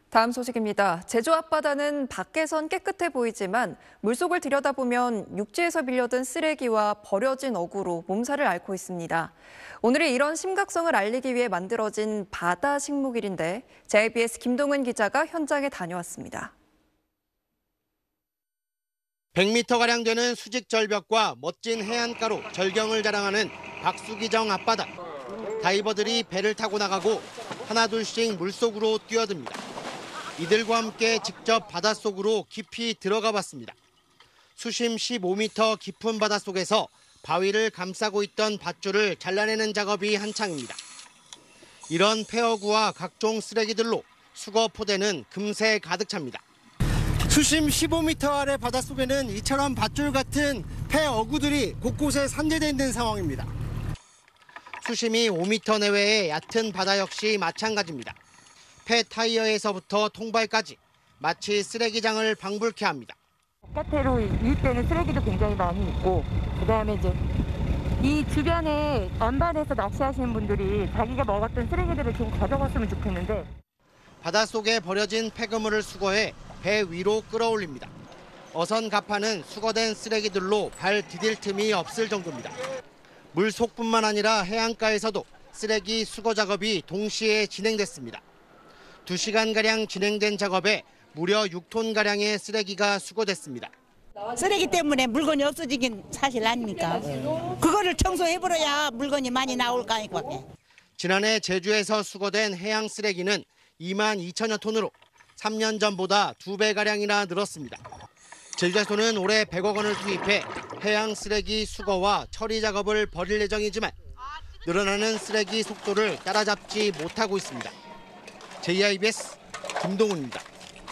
다음 소식입니다. 제주 앞바다는 밖에선 깨끗해 보이지만 물속을 들여다보면 육지에서 밀려든 쓰레기와 버려진 어구로 몸살을 앓고 있습니다. 오늘은 이런 심각성을 알리기 위해 만들어진 바다 식목일인데 JBS 김동은 기자가 현장에 다녀왔습니다. 100m가량 되는 수직 절벽과 멋진 해안가로 절경을 자랑하는 박수기정 앞바다. 다이버들이 배를 타고 나가고 하나둘씩 물속으로 뛰어듭니다. 이들과 함께 직접 바닷속으로 깊이 들어가 봤습니다. 수심 15m 깊은 바닷속에서 바위를 감싸고 있던 밧줄을 잘라내는 작업이 한창입니다. 이런 폐어구와 각종 쓰레기들로 수거 포대는 금세 가득 찹니다. 수심 15m 아래 바닷속에는 이처럼 밧줄 같은 폐어구들이 곳곳에 산재되어 있는 상황입니다. 수심이 5m 내외의 얕은 바다 역시 마찬가지입니다. 폐 타이어에서부터 통발까지 마치 쓰레기장을 방불케 합니다. 바깥으로 유입되는 쓰레기도 굉장히 많이 있고, 그다음에 이제 이 주변에 안반에서 낚시하시는 분들이 자기가 먹었던 쓰레기들을 좀 가져갔으면 좋겠는데. 바닷속에 버려진 폐그물을 수거해 배 위로 끌어올립니다. 어선 가파는 수거된 쓰레기들로 발 디딜 틈이 없을 정도입니다. 물속뿐만 아니라 해안가에서도 쓰레기 수거 작업이 동시에 진행됐습니다. 2시간가량 진행된 작업에 무려 6톤가량의 쓰레기가 수거됐습니다. 쓰레기 때문에 물건이 없어지긴 사실 아닙니까? 그거를 청소해버려야 물건이 많이 나올 거 아니까. 지난해 제주에서 수거된 해양 쓰레기는 2만 2천여 톤으로 3년 전보다 2배가량이나 늘었습니다. 제주에서는 올해 100억 원을 투입해 해양 쓰레기 수거와 처리 작업을 벌일 예정이지만 늘어나는 쓰레기 속도를 따라잡지 못하고 있습니다. JBS 김동훈입니다.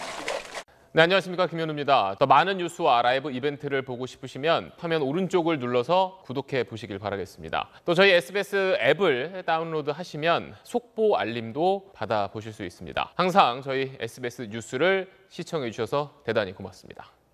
네, 안녕하십니까. 김현우입니다. 더 많은 뉴스와 라이브 이벤트를 보고 싶으시면 화면 오른쪽을 눌러서 구독해 보시길 바라겠습니다. 또 저희 SBS 앱을 다운로드 하시면 속보 알림도 받아보실 수 있습니다. 항상 저희 SBS 뉴스를 시청해 주셔서 대단히 고맙습니다.